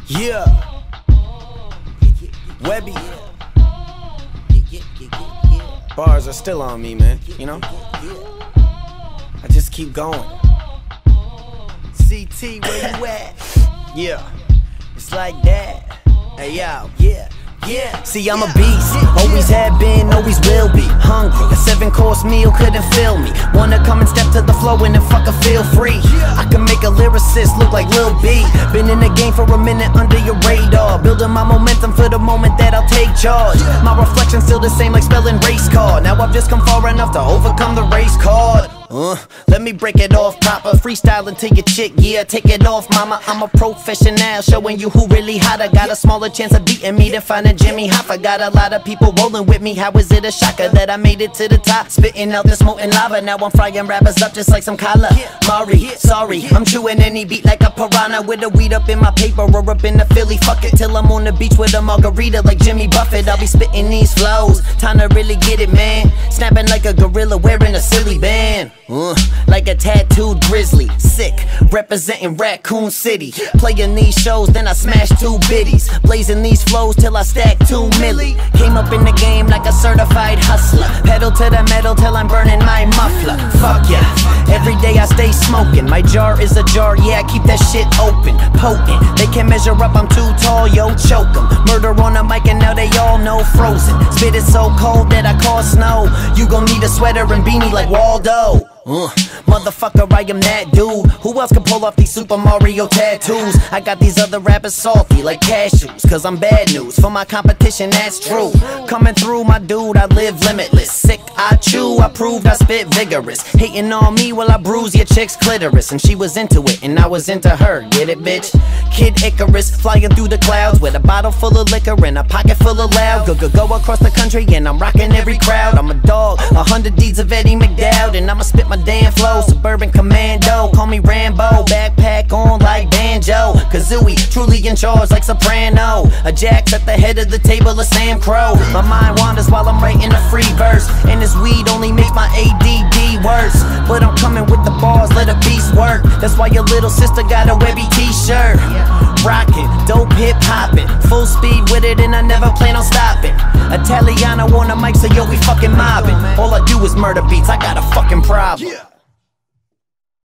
Yeah, Webby. Bars are still on me, man, you know? I just keep going. CT, where you at? Yeah, it's like that. Hey, yo, yeah. Yeah. See, I'm a beast, always have been, always will be. Hungry, a 7-course meal couldn't fill me. Wanna come and step to the flow and then fucking feel free. I can make a lyricist look like Lil B. Been in the game for a minute under your radar, building my momentum for the moment that I'll take charge. My reflection's still the same like spelling race car. Now I've just come far enough to overcome the race card. Let me break it off proper, freestyling to your chick, yeah, take it off mama. I'm a professional, showing you who really hot. I got a smaller chance of beating me than finding Jimmy Hoffa. Got a lot of people rolling with me, how is it a shocker that I made it to the top? Spitting out this molten lava, now I'm frying rappers up just like some calamari. Sorry, I'm chewing any beat like a piranha, with a weed up in my paper or up in the Philly. Fuck it till I'm on the beach with a margarita like Jimmy Buffett. I'll be spitting these flows, time to really get it, man. Snapping like a gorilla wearing a silly band. Like a tattooed grizzly, sick, representing Raccoon City. Playing these shows, then I smash 2 biddies. Blazing these flows till I stack 2 milli. Came up in the game like a certified hustler. Pedal to the metal till I'm burning my muffler. Fuck yeah, every day I stay smoking. My jar is a jar, yeah, I keep that shit open. Potent, they can't measure up, I'm too tall, yo, choke 'em. Murder on the mic and now they all know frozen. Spit is so cold that I call snow. You gon' need a sweater and beanie like Waldo. Motherfucker, I am that dude. Who else can pull off these Super Mario tattoos? I got these other rappers salty like cashews, cause I'm bad news for my competition, that's true. Coming through, my dude, I live limitless. Sick, I chew, I proved I spit vigorous. Hating on me while I bruise your chick's clitoris. And she was into it, and I was into her, get it, bitch? Kid Icarus, flying through the clouds with a bottle full of liquor and a pocket full of loud. Go across the country and I'm rocking every crowd. I'm a dog, 100 deeds of Eddie McDowd, and I'ma spit my damn flow, suburban commando, call me Rambo. Backpack on like banjo, Kazooie, truly in charge like Soprano. A Jack's at the head of the table of Sam Crow. My mind wanders while I'm writing a free verse, and this weed only makes my ADD worse. But I'm coming with the bars, let a beast work. That's why your little sister got a Webby t-shirt. Rockin', dope hip hoppin', full speed with it and I never plan on stopping. Italiano on the mic, so yo, we fucking mobbing. All I do is murder beats, I got a fucking problem.